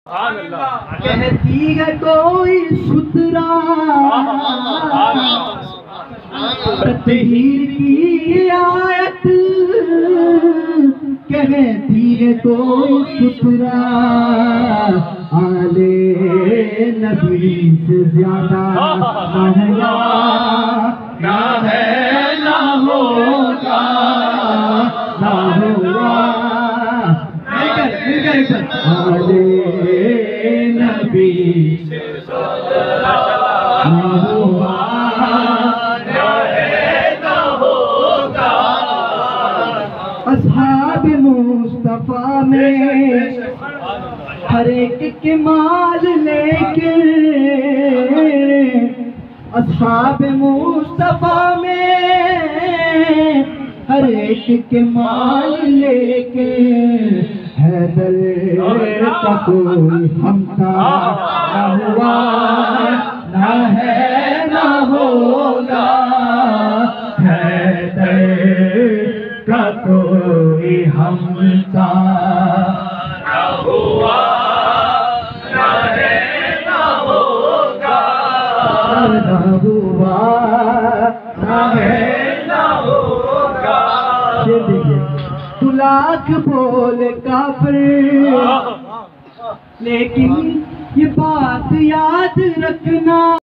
کہتی ہے کوئی سترا تطہیر کی آیت، کہتی ہے کوئی سترا آلے نبی سے زیادہ مہنگا نہ ہے نہ ہوگا نہ ہوگا آلے نبی سے زیادہ نہ ہوگا اصحاب مصطفیٰ میں ہر ایک کے مال لے کے، اصحاب مصطفیٰ میں ہر ایک کے مال لے کے، حیدر کا کوئی ہمتا نہ ہوا نہ ہے نہ ہوگا، حیدر کا کوئی ہمتا نہ ہوا نہ ہے نہ ہوگا، نہ ہوا نہ ہے نہ ہوگا۔ یہ دیکھیے تو لاکھ بول کافر، لیکن یہ بات یاد رکھنا